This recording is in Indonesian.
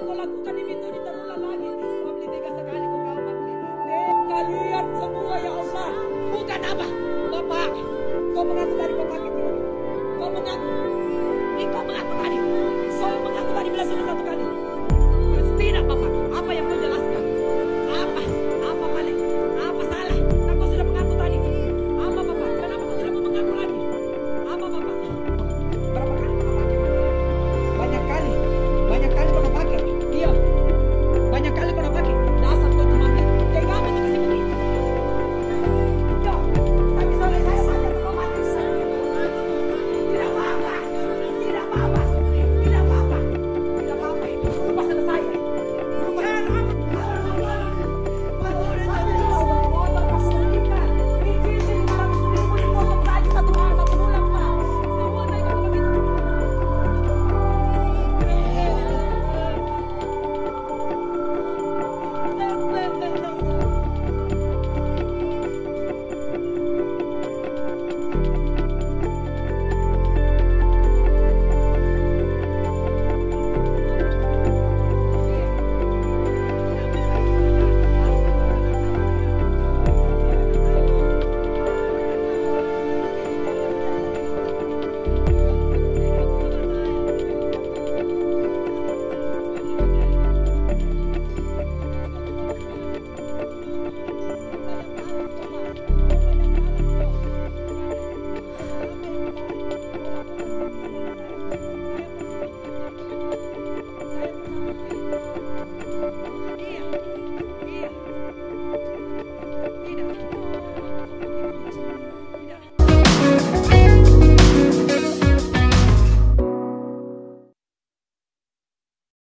kau lakukan di pintu ini terulang lagi. Pabli tega sekali kau Pabli. Kalian semua ya Allah. Bukan apa? Bapak, kau mengaku tadi kau pakai ini. Kau mengaku. Kau mengaku tadi. Kau mengaku tadi bila sudah satu kali. Tidak Bapak, apa yang kau jelaskan? Apa? Apa balik? Apa salah? Kan kau sudah mengaku tadi. Apa Bapak? Kenapa kau tidak mau mengaku lagi? Apa Bapak? Berapa kali kau pakai? Banyak kali kau pakai. Iya. Banyak kali kau pakai. Dasar kau cuma tega amat kasih begitu. Ya, tapi soalnya saya banyak kau mati. Tidak apa-apa. Tidak apa-apa. Tidak apa-apa. Tidak apa-apa. Lupa selesai.